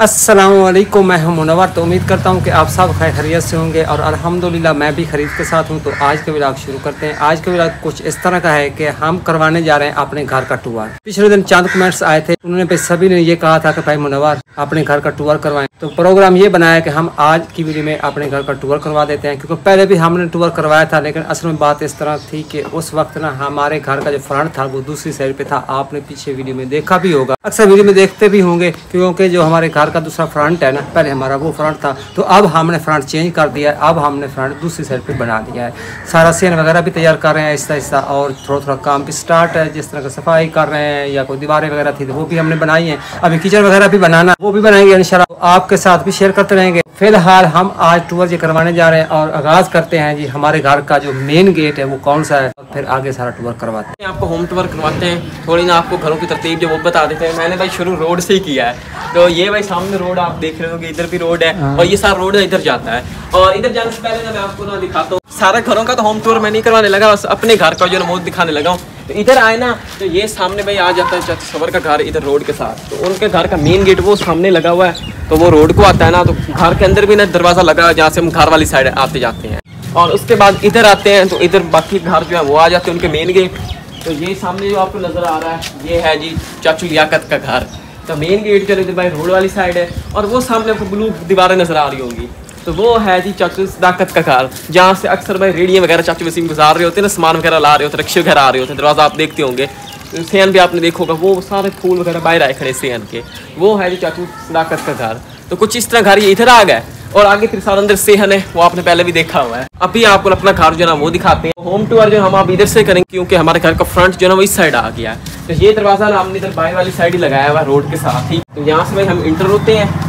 अस्सलामुअलैकुम, मैं हूं मुनव्वर। तो उम्मीद करता हूं कि आप सब खैरियत से होंगे और अल्हम्दुलिल्लाह मैं भी खरीद के साथ हूं। तो आज का व्लॉग शुरू करते हैं। आज का व्लॉग कुछ इस तरह का है कि हम करवाने जा रहे हैं अपने घर का टूर। पिछले दिन चंद कमेंट्स आए थे, उन्होंने सभी ने ये कहा था कि भाई मुनव्वर अपने घर का टूर करवाएं। तो प्रोग्राम ये बनाया कि हम आज की वीडियो में अपने घर का टूर करवा देते हैं, क्योंकि पहले भी हमने टूर करवाया था, लेकिन असल में बात इस तरह थी कि उस वक्त ना हमारे घर का जो फ्रंट था वो दूसरी साइड पे था। आपने पीछे वीडियो में देखा भी होगा, अक्सर वीडियो में देखते भी होंगे, क्योंकि जो हमारे घर का दूसरा फ्रंट है ना, पहले हमारा वो फ्रंट था, तो अब हमने फ्रंट चेंज कर दिया है। अब हमने फ्रंट दूसरी साइड पे बना दिया है। सारा सीन वगैरह भी तैयार कर रहे हैं आहिस्ता आहिस्ता, और थोड़ा थोड़ा काम भी स्टार्ट है। जिस तरह का सफाई कर रहे हैं या कोई दीवारें वगैरह थी तो वो भी हमने बनाई है। अभी किचन वगैरह भी बनाना, वो भी बनाएंगे इंशाल्लाह, आपके साथ भी शेयर करते रहेंगे। फिलहाल हम आज टूर जी करवाने जा रहे हैं और आगाज करते हैं जी हमारे घर का जो मेन गेट है वो कौन सा है, और फिर आगे सारा टूर करवाते हैं। आपको होम टूर करवाते हैं, थोड़ी ना आपको घरों की तरतीब जो वो बता देते हैं। मैंने भाई शुरू रोड से ही किया है, तो ये भाई सामने रोड आप देख रहे हो कि इधर भी रोड है और ये सारा रोड इधर जाता है। और इधर जाने से पहले ना मैं आपको ना दिखाता हूँ सारा घरों का। तो होम टूर मैं नहीं करवाने लगा, बस अपने घर का जो ना वो दिखाने लगा हूँ। तो इधर आए ना तो ये सामने भाई आ जाता है चतसवर का घर इधर रोड के साथ। तो उनके घर का मेन गेट वो सामने लगा हुआ है, तो वो रोड को आता है ना। तो घर के अंदर भी ना दरवाज़ा लगा है जहाँ से हम घर वाली साइड आते जाते हैं। और उसके बाद इधर आते हैं तो इधर बाकी घर जो है वो आ जाते हैं उनके मेन गेट। तो ये सामने जो आपको नज़र आ रहा है ये है जी चाचू लियाकत का घर। तो मेन गेट जो इधर भाई रोड वाली साइड है, और वो सामने आपको ब्लू दीवारें नज़र आ रही होंगी, तो वो है जी चाचू सदाकत का घर, जहाँ से अक्सर भाई रेडियो वगैरह चाचू वसीम गुजार रहे होते हैं ना, सामान वगैरह ला रहे होते हैं, रिक्शे वगैरह आ रहे होते हैं। दरवाज़ा आप देखते होंगे, सेहन भी आपने देखा होगा, वो सारे फूल वगैरह बाहर आए खड़े सेहन के, वो है जी चाचू सदाकत का घर। तो कुछ इस तरह घर ये इधर आ गए, और आगे फिर सारा अंदर सेहन है, वो आपने पहले भी देखा हुआ है। अभी आपको अपना घर जो ना वो दिखाते हैं। होम टूर जो हम आप इधर से करेंगे, क्योंकि हमारे घर का फ्रंट जो ना वो इस साइड आ गया है। तो ये दरवाज़ा ना हमने इधर बाहर वाली साइड ही लगाया हुआ है रोड के साथ ही। तो यहाँ से भाई हम इंटर होते हैं।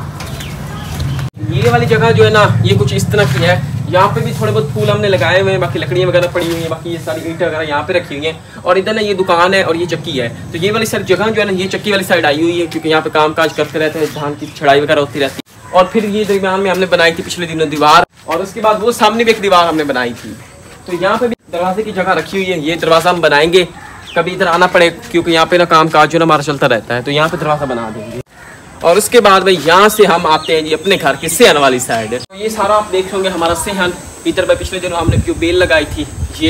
ये वाली जगह जो है ना ये कुछ इस तरह की है, यहाँ पे भी थोड़े बहुत फूल हमने लगाए हुए हैं, बाकी लकड़ियाँ वगैरह पड़ी हुई हैं, बाकी ये सारी ईंटें वगैरह यहाँ पे रखी हुई हैं। और इधर ना ये दुकान है और ये चक्की है। तो ये वाली सारी जगह जो है ना ये चक्की वाली साइड आई हुई है, क्योंकि यहाँ पे काम काज करते रहते हैं, धान की छड़ाई वगैरह होती रहती है। और फिर ये दरमियान में हमने बनाई थी पिछले दिनों दीवार, और उसके बाद वो सामने भी एक दीवार हमने बनाई थी। तो यहाँ पे भी दरवाजे की जगह रखी हुई है। ये दरवाज़ा हम बनाएंगे, कभी इधर आना पड़े क्योंकि यहाँ पे ना काम काज जो ना हमारा चलता रहता है, तो यहाँ पे दरवाज़ा बना देंगे। और उसके बाद भाई यहाँ से हम आते हैं जी अपने घर के सेहन वाली साइड। तो ये सारा आप देख होंगे हमारा सेहन। इधर भाई पिछले दिनों हमने जो बेल लगाई थी,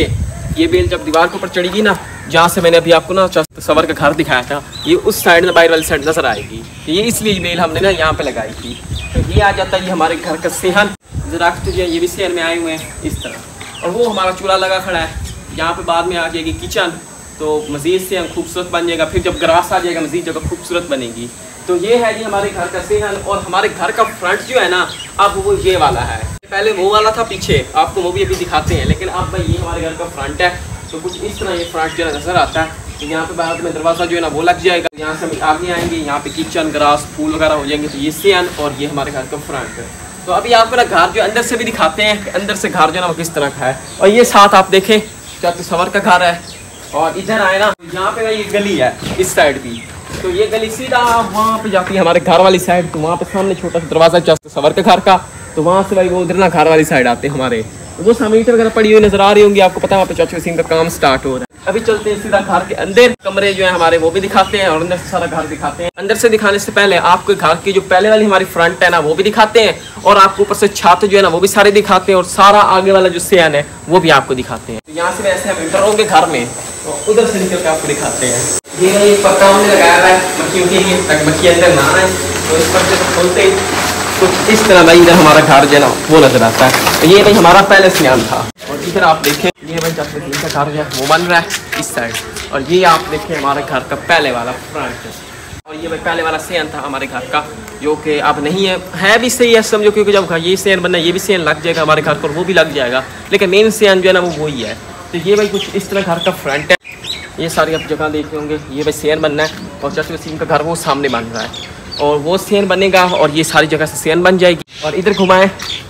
ये बेल जब दीवार के ऊपर चढ़ेगी ना, जहाँ से मैंने अभी आपको ना सवर का घर दिखाया था, ये उस साइड में बाहर वाली साइड नजर आएगी। तो ये इसलिए बेल हमने ना यहाँ पे लगाई थी। तो ये आ जाता है ये हमारे घर का सेहन। दरख्त जो है ये भी सेहन में आए हुए हैं इस तरह। और वो हमारा चूल्हा लगा खड़ा है। यहाँ पे बाद में आ जाएगी किचन, तो मज़ीद से हम खूबसूरत बन जाएगा। फिर जब ग्रास आ जाएगा मज़ीद जगह खूबसूरत बनेगी। तो ये है जी हमारे घर का सेहन। और हमारे घर का फ्रंट जो है ना अब वो ये वाला है। पहले वो वाला था पीछे, आपको वो भी अभी दिखाते हैं, लेकिन अब भाई ये हमारे घर का फ्रंट है। तो कुछ इस तरह ये फ्रंट जो है नज़र आता है। तो यहाँ पे बाद में दरवाज़ा जो है ना वो लग जाएगा। यहाँ से हम आगे आएंगे, यहाँ पे किचन ग्रास फूल वगैरह हो जाएंगे। तो ये सेहन और ये हमारे घर का फ्रंट है। तो अभी आपको ना घर जो अंदर से भी दिखाते हैं, अंदर से घर जो है ना वो किस तरह का है। और ये साथ आप देखें चाचू सवर का घर है। और इधर आए ना यहाँ पे ये गली है इस साइड भी, तो ये गली सीधा वहाँ पे जाती है हमारे घर वाली साइड। तो वहाँ पे सामने छोटा सा दरवाज़ा चाचू सवर के घर का, तो वहाँ से भाई वो उधर ना घर वाली साइड आते हैं हमारे। तो वो सामने ईंटें वगैरह पड़ी हुई नजर आ रही होंगी आपको, पता है वहाँ पे चाचू वसीम का काम स्टार्ट हो रहा है। अभी चलते हैं सीधा घर के अंदर, कमरे जो है हमारे वो भी दिखाते हैं और अंदर से सारा घर दिखाते हैं। अंदर से दिखाने से पहले आपको घर की जो पहले वाली हमारी फ्रंट है ना वो भी दिखाते हैं, और आपको ऊपर से छत जो है ना वो भी सारे दिखाते हैं, और सारा आगे वाला जो सेहन है वो भी आपको दिखाते हैं। तो यहाँ से वैसे हम इंटर होंगे घर में, तो उधर से निकल के आपको दिखाते हैं। ये पक्का हमने लगाया हुआ है मक्खियों के लिए, ताकि मक्खी अंदर ना आए। तो इस पर से खोलते कुछ इस तरह भाई इधर हमारा घर जो है ना वो नजर आता है। तो ये भाई हमारा पहले सेहन था। और इधर आप देखें ये भाई चाचू वसीम का घर जो है वो बन रहा है इस साइड। और ये आप देखें हमारे घर का पहले वाला फ्रंट है। और ये भाई पहले वाला सेहन था हमारे घर का, जो कि अब नहीं है भी सही है समझो, क्योंकि जब ये सेहन बनना ये भी सेहन लग जाएगा हमारे घर पर, वो भी लग जाएगा, लेकिन मेन सेहन जो है ना वो वही है। तो ये भाई कुछ इस तरह घर का फ्रंट है। ये सारी आप जगह देख रहे होंगे, ये भाई सेहन बनना है, और चाचू वसीम का घर वो सामने बन रहा है, और वो सेहन बनेगा और ये सारी जगह से सेहन बन जाएगी। और इधर घुमाएं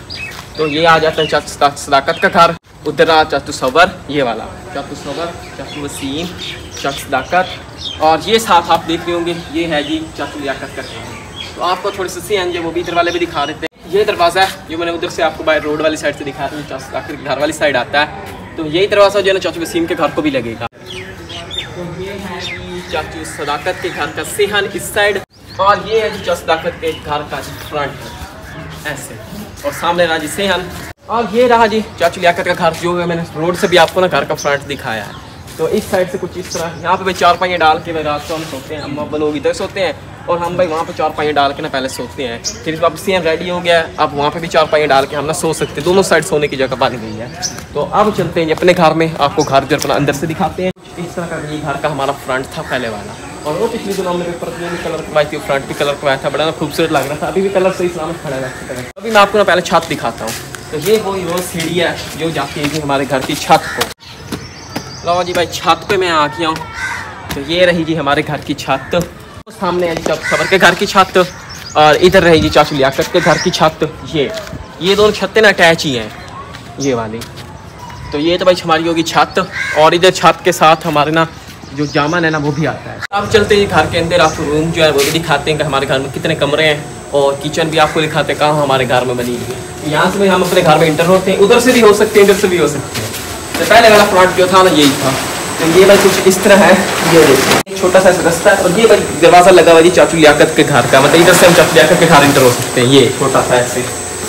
तो ये आ जाता है चाचू सदाकत का घर। उधर आ चाचू सवर, ये वाला चाचू सवर, चाचू वसीम, चाचू सदाकत। और ये साथ आप देख रहे होंगे ये है जी चाचू लियाकत का घर। तो आपको थोड़ी सी सेहन जो वो भी इधर वाले भी दिखा देते हैं। ये दरवाज़ा है जो मैंने उधर से आपको बाहर रोड वाली साइड से दिखाया था, चाचू सदाकत के घर वाली साइड आता है। तो यही दरवाज़ा जो है ना चाचू वसीम के घर को भी लगेगा। तो ये है चाचू सदाकत के घर का सेहन इस साइड, और ये है जी सदाकत के घर का फ्रंट ऐसे, और सामने रहा जी सेहन, और ये रहा जी चाचू लियाकत का घर, जो है मैंने रोड से भी आपको ना घर का फ्रंट दिखाया है। तो इस साइड से कुछ इस तरह, यहाँ पे भाई चारपाइयाँ डाल के भाई रात को हम सोते हैं, अम्मा अब्बा लोग इधर सोते हैं और हम भाई वहाँ पे चारपाइयाँ डाल के ना पहले सोते हैं। फिर अब सेम रेडी हो गया है, अब वहाँ पे भी चारपाइयाँ डाल के हम ना सो सकते हैं, दोनों साइड सोने की जगह बन गई है। तो अब चलते हैं अपने घर में, आपको घर जो अपना अंदर से दिखाते हैं। इस तरह का ये घर का हमारा फ्रंट था पहले वाला, और वो पिछले दिनों हमने पेपर भी कलर करवाई थी, फ्रंट भी कलर करवाया था, बड़ा ना खूबसूरत लग रहा था। अभी भी कलर सही सलामत खड़ा है। अभी मैं आपको ना पहले छत दिखाता हूँ। तो ये वो सीढ़ी है जो जाती है हमारे घर की छत को। लो जी भाई छत पे मैं आ गया हूँ। तो ये रही जी हमारे घर की छत, तो सामने है जी खबर के घर की छत, और इधर रही जी चाचू लियाकत के घर की छत। ये दोनों छतें ना अटैच ही हैं ये वाली। तो ये तो भाई हमारी होगी छत, और इधर छत के साथ हमारे ना जो जामन है ना वो भी आता है। अब चलते हैं घर के अंदर, आपको रूम जो है वो भी दिखाते हैं कि हमारे घर में कितने कमरे हैं, और किचन भी आपको दिखाते हैं कहाँ हमारे घर में बनी हुई है। यहाँ से हम अपने घर में इंटर होते हैं, उधर से भी हो सकते हैं, इधर से भी हो सकते हैं। तो पहले वाला फ्रंट जो था ना यही था। तो ये भाई कुछ इस तरह है, ये देखिए छोटा सा रास्ता है, और ये भाई दरवाज़ा लगा हुआ है जी चाचू लियाकत के घर का, मतलब इधर से हम चाचू लियाकत के घर इंटर हो सकते हैं। ये छोटा सा ऐसे,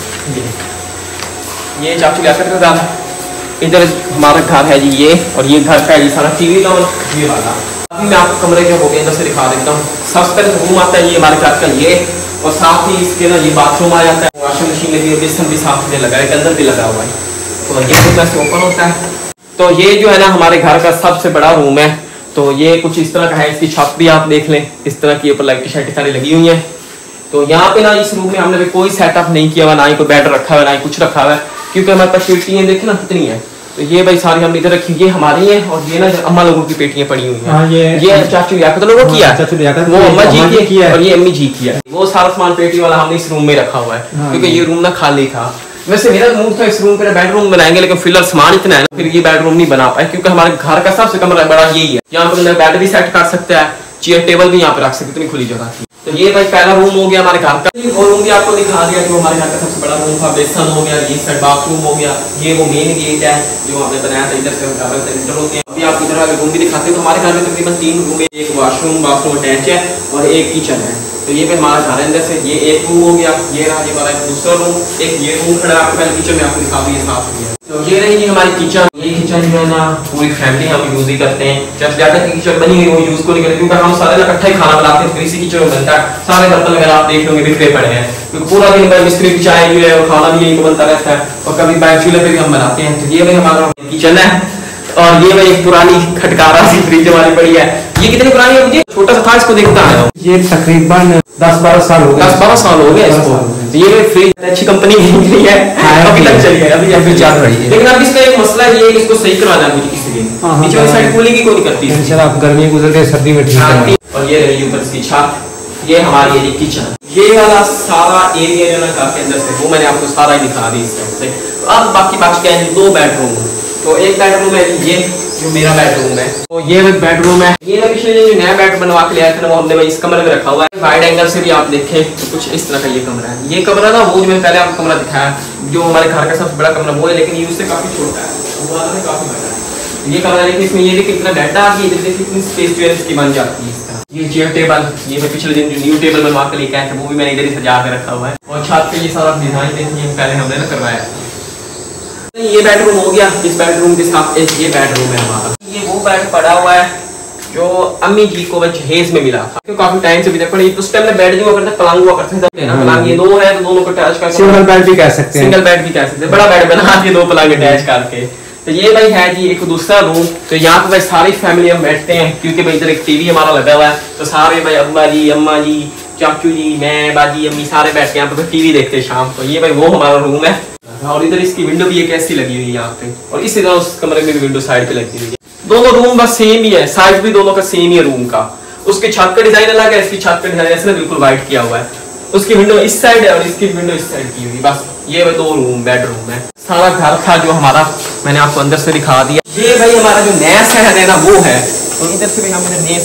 ये चाचू लियाकत का घर, इधर हमारा घर है जी ये, और ये घर का है जी सारा टीवी लॉन ये वाला। अभी मैं आपको कमरे जो हो गए इधर से दिखा देता हूँ। सबसे पहले रूम आता है ये हमारे घर का ये, और साथ ही इसके ना ये बाथरूम आ जाता है, वॉशिंग मशीन लगी हुई है, भी साथ में लगा है, अंदर भी लगा हुआ है। तो ये रूम ऐसे ओपन होता है। तो ये जो है ना हमारे घर का सबसे बड़ा रूम है। तो ये कुछ इस तरह का है, इसकी छत भी आप देख लें, इस तरह की ऊपर लाइट शाइट सारी लगी हुई है। तो यहाँ पे ना इस रूम में हमने कोई सेटअप नहीं किया हुआ, ना ही कोई बेड रखा हुआ, ना ही कुछ रखा हुआ है, क्योंकि हमारे पास पेटियाँ देखे ना कितनी है। तो ये भाई सारी हमने इधर रखी, ये हमारी है, और ये ना अम्मा लोगों की पेटियां पड़ी हुई हैं। ये चाचू लियाकत लोगों की है, वो अम्मा जी की है, और ये अम्मी जी की है। वो सारा सामान पेटी वाला हमने इस रूम में रखा हुआ है, क्योंकि ये रूम ना खाली था। वैसे मेरा रूम था इस रूम पे बेडरूम बनाएंगे, लेकिन फिलहाल सामान इतना है ना, फिर ये बेडरूम नहीं बना पाए, क्योंकि हमारे घर का सबसे कमरा बड़ा यही है। यहाँ पर बेड भी सेट कर सकते हैं, चेयर टेबल भी यहाँ पे रख सकते, इतनी खुली जगह थी। तो ये भाई पहला रूम हो गया हमारे घर का। वो रूम भी आपको दिखा दिया जो हमारे घर का सबसे बड़ा रूम था। बेसन हो गया, ये साइड बाथरूम हो गया, ये वो मेन गेट है जो हमने बनाया था, इधर से एंटर होते हैं। अभी आप इधर आगे रूम भी दिखाते हैं। तो हमारे घर में तकरीबन 3 रूम है, एक वॉशरूम बाथरूम अटैच है, और एक किचन है। तो ये भी हमारा घर है अंदर से। ये एक रूम हो गया, ये रहा ये हमारा दूसरा रूम, एक ये रूम खड़ा है आपको पहले किचन में आपको दिखा दिया साफ हो गया। तो ये रही जी हमारी किचन। ये किचन जो है ना पूरी फैमिली हम यूज ही करते हैं। जब जाकर की किचन बनी हुई वो यूज को नहीं करते, क्योंकि हम सारे इकट्ठा ही खाना बनाते हैं, फिर इसी किचन में बनता है। सारे बर्तन वगैरह आप देख लोगे बिखरे पड़े हैं, क्योंकि पूरा दिन भर मिस्त्री की चाय जो है और खाना भी यही बनता रहता है, और कभी बैठ चूल्हे पे भी हम बनाते हैं। तो ये भाई हमारा किचन है, और ये भाई एक पुरानी खटकारा सी फ्रिज हमारी पड़ी है। ये कितनी पुरानी है मुझे छोटा सा था, इसको देखता आया। ये तकरीबन 10-12 साल हो गए, 10-12 साल हो गए इसको। तो ये फ्रिज अच्छी कंपनी की है, अभी तक चली है, अभी चल रही है। लेकिन अब इसका एक मसला है, ये इसको सही करवाना है मुझे किसी दिन। नीचे वाली साइड कूलिंग की कोई नहीं करती, इंशाल्लाह आप गर्मी गुजर के सर्दी में ठीक है। और ये रही ऊपर इसकी छत, ये हमारी है किचन। ये वाला सारा एरिया जो ना घर के अंदर से वो मैंने आपको सारा ही दिखा दी इस तरह से। तो अब बाकी बच गए हैं 2 बेडरूम। तो एक बेडरूम है ये जो मेरा बेडरूम है, तो ये बेडरूम है। ये ना पिछले जो नया बेड बनवा के लिया था वो हमने इस कमरे में रखा हुआ है। वाइड एंगल से भी आप देखें तो कुछ इस तरह का ये कमरा है। ये कमरा ना वो जो मैंने पहले आपको कमरा दिखाया जो हमारे घर का सबसे बड़ा कमरा वो है, लेकिन ये उससे काफी छोटा है, वो वाला काफी बड़ा है। ये कमरा देखिए, इसमें ये देखिए कितना डाटा आ गया, इधर देखिए कितनी स्पेस जो है इसकी बन जाती है इस तरह। ये चेयर टेबल, ये मैं पिछले दिन जो न्यू टेबल बनवा के लेके आया था वो भी मैंने इधर ही सजा के रखा हुआ है। और छत पे ये सारा डिजाइन देखिए पहले हमने ना करवाया। ये बेडरूम हो गया, इस बेडरूम के साथ एक ये बेडरूम है हमारा। ये वो बेड पड़ा हुआ है जो अम्मी जी को जहेज में मिला था, तो काफी टाइम से भी पड़ी। उस टाइम में बेड जो हुआ करता पलंग हुआ करता था ना, पलंग ये 2 है तो दोनों को अटैच करके सिंगल बेड भी कह सकते हैं, सिंगल बेड भी कह सकते हैं। बड़ा बेड बना के 2 पलंग अटैच करके। तो ये भाई है जी एक दूसरा रूम। तो यहाँ पे भाई सारी फैमिली हम बैठते हैं, क्योंकि भाई इधर एक टीवी हमारा लगा हुआ है। तो सारे भाई अब्बा जी, अम्मा जी, चाचू जी, मैं, बाजी, अम्मी सारे बैठ के यहाँ पे टीवी देखते हैं शाम को। ये भाई वो हमारा रूम है, और इधर इसकी विंडो भी एक ऐसी लगी हुई है यहाँ पे, और इसी तरह उस कमरे में भी विंडो साइड पे लगी हुई है। दोनों रूम बस सेम ही है, साइज भी दोनों का सेम ही है रूम का। उसके छत का डिजाइन अलग है, इसकी छत का डिजाइन ऐसे बिल्कुल व्हाइट किया हुआ है। उसकी विंडो इस साइड है और इसकी विंडो इस साइड की हुई। बस ये 2 रूम बेडरूम है। सारा घर था जो हमारा मैंने आपको अंदर से दिखा दिया। ये भाई हमारा जो नया शहर है ना वो है, तो इधर से भी हमने नए शहर वाले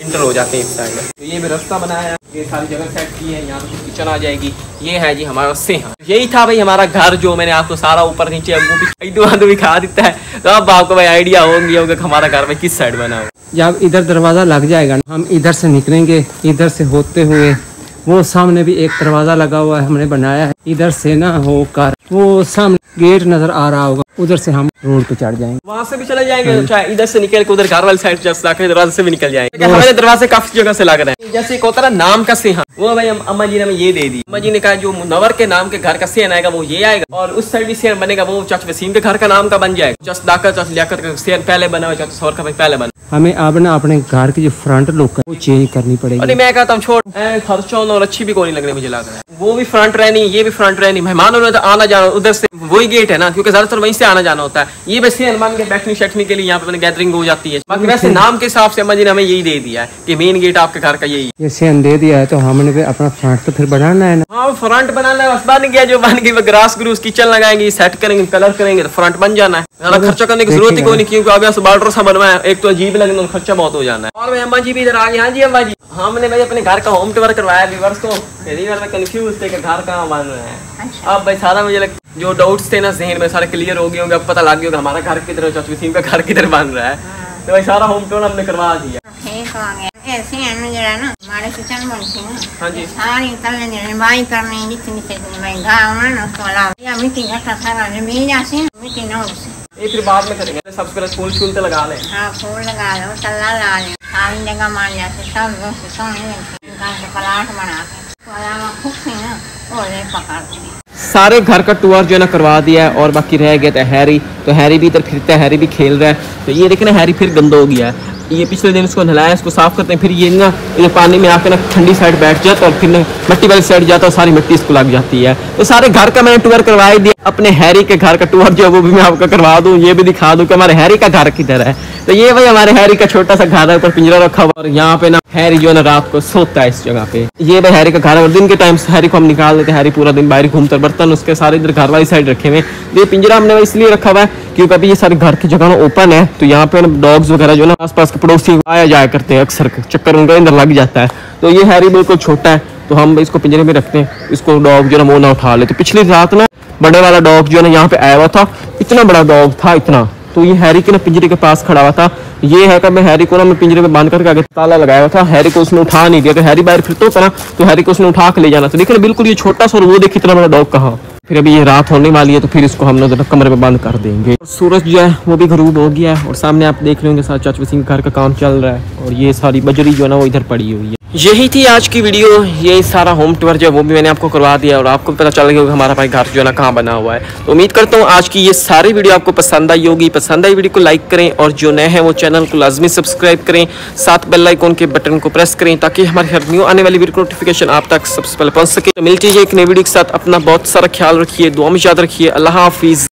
इंटर हो जाते हैं इस साइड। तो ये भी रास्ता बनाया है, ये सारी जगह सेट की है, यहाँ पे किचन आ जाएगी। ये है जी हमारा सेहा। यही था भाई हमारा घर, जो मैंने आपको सारा ऊपर नीचे अगू भी खा देता है। तो अब आपको भाई आइडिया होगा कि हमारा घर में किस साइड बना हो। जब इधर दरवाज़ा लग जाएगा हम इधर से निकलेंगे, इधर से होते हुए वो सामने भी एक दरवाज़ा लगा हुआ है, हमने बनाया है। इधर से ना होकर वो सामने गेट नजर आ रहा होगा, उधर से हम रोड पे चढ़ जाएंगे, वहाँ से भी चले जाएंगे। चाहे इधर से निकल के उधर घर वाली साइड दरवाजे से भी निकल जाएंगे। हमारे दरवाजे काफी जगह से लग रहे हैं। जैसे एक होता है नाम का सेहा, वो भाई अम्मा जी ने हमें ये दे दी। अम्मा जी ने कहा जो मुनव्वर के नाम के घर का सेहन आएगा वो ये आएगा, और उस साइड भी सेहन बनेगा वो चाचा वसीम के घर का नाम का बन जाएगा। चाचा दाका चाचा लियाकत का सेहन पहले बना हुआ, चाचा सौर का भाई पहले बना। हमें अब ना अपने घर की जो फ्रंट लुक है वो चेंज करनी पड़ेगी। अरे मैं कहता हूँ छोड़, खर्चा और अच्छी भी कोई नहीं लग रही मुझे लग रहा है। वो भी फ्रंट रहनी, ये भी फ्रंट रहनी। मेहमानों ने तो आना जाना उधर से, वही गेट है ना, क्योंकि ज्यादातर वहीं से आना जाना होता है। ये वैसे मान के बैठने शैठने के लिए यहाँ पे गैदरिंग हो जाती है। बाकी वैसे नाम के हिसाब से अम्मा जी ने हमें यही दे दिया है कि मेन गेट आपके घर का यही। ये सेहन दे दिया है तो हमने अपना फ्रंट तो फिर बनाना है ना। हाँ फ्रंट बनाना है, बस बन गया जो बन गई। ग्रास ग्रूस किचन लगाएंगे, सेट करेंगे, कलर करेंगे तो फ्रंट बन जाना है। ज्यादा खर्चा करने की जरूरत ही कोई नहीं, क्योंकि अभी बार्डर सा बनवाया, एक तो अजीब लगेगा, खर्चा बहुत हो जाना है। और भाई अम्मा जी भी इधर आ गई। हाँ जी अम्मा जी, हमने भाई अपने घर का होम टूर करवाया व्यूअर्स को। रिवर में कंफ्यूज थे कि घर कहाँ बन रहा है। अब भाई सारा मुझे जो डाउट्स थे ना जहन में सारे क्लियर हो गए होंगे। अब पता लग गया होगा हमारा घर किधर, चाचा वसीम का घर किधर बन रहा है। तो भाई सारा होम टूर हमने करवा दिया। ठीक हो गया। ऐसे है जरा ना हमारे किचन बनती है। हाँ जी, सारी करने बाई करने जितनी से भाई गाँव ना उसको अलावा या मिट्टी घटा सारा मिल जाती है, मिट्टी ना उसे ये फिर बाद में करेंगे। सबसे पहले फूल शूल तो लगा ले। हाँ फूल लगा लो, तल्ला लगा लो, सारी जगह मान जाते सब लोग सोने लगते पलाट बना के अलावा खुद से ना और पकाते हैं। सारे घर का टूर जो है ना करवा दिया है, और बाकी रह गया था हैरी। तो हैरी भी इधर फिरता है, हैरी भी खेल रहा है। तो ये देखना हैरी फिर गंदा हो गया है। ये पिछले दिन इसको नहलाया, इसको साफ करते हैं, फिर ये ना ये पानी में आकर ना ठंडी साइड बैठ जाता है, और फिर ना मिट्टी वाली साइड जाता है, सारी मिट्टी इसको लग जाती है। तो सारे घर का मैंने टूर करवा ही दिया। अपने हैरी के घर का टूर जो है वो भी मैं आपको करवा दूं, ये भी दिखा दूं कि हमारे हैरी का घर किधर है। तो ये भाई हमारे हैरी का छोटा सा घर है, ऊपर पिंजरा रखा हुआ, और यहाँ पे ना हैरी जो है ना रात को सोता है इस जगह पे। ये भाई हैरी का घर है, और दिन के टाइम हैरी को हम निकाल देते हैं। हैरी पूरा दिन बाहर घूमता, बर्तन उसके सारे इधर घर वाली साइड रखे हुए। ये पिंजरा हमने इसलिए रखा हुआ है क्योंकि अभी ये सारे घर की जगह ना ओपन है, तो यहाँ पे डॉग्स वगैरह जो ना आसपास के पड़ोसी आया जाया करते हैं, अक्सर चक्कर उनका अंदर लग जाता है। तो ये हैरी बिल्कुल छोटा है, तो हम इसको पिंजरे में रखते हैं। इसको डॉग जो ना वो ना उठा ले। तो पिछली रात ना बड़े वाला डॉग जो है ना यहाँ पे आया हुआ था, इतना बड़ा डॉग था इतना, तो ये हैरी के ना पिंजरे के पास खड़ा हुआ था। ये है कि मैं हैरी को ना मैं पिंजरे में बांध करके आगे ताला लगाया हुआ था। हैरी को उसने उठा नहीं दिया, तो हैरी बाहर फिरता था ना, तो हैरी को उसने उठा के ले जाना। तो देखिए बिल्कुल ये छोटा सा, और वो देखिए इतना बड़ा डॉग कहाँ। फिर अभी ये रात होने वाली है, तो फिर इसको हम लोग कमरे में बंद कर देंगे। सूरज जो है वो भी गरूब हो गया है, और सामने आप देख रहे होंगे साथ चाचा वसीम घर का काम चल रहा है, और ये सारी बजरी जो है ना वो इधर पड़ी हुई है। यही थी आज की वीडियो। ये सारा होम टूर जो है वो भी मैंने आपको करवा दिया, और आपको पता चल गया होगा हमारा भाई घर जो है ना कहाँ बना हुआ है। तो उम्मीद करता हूँ आज की ये सारी वीडियो आपको पसंद आई होगी। पसंद आई वीडियो को लाइक करें, और जो नए हैं वो चैनल को लाजमी सब्सक्राइब करें, साथ बेल आइकन के बटन को प्रेस करें, ताकि हमारी हर न्यू आने वाली वीडियो नोटिफिकेशन आप तक सबसे पहले पहुँच सके। तो मिलती है एक नई वीडियो के साथ। अपना बहुत सारा ख्याल रखिए, दुआ में याद रखिए। अल्लाह हाफिज़।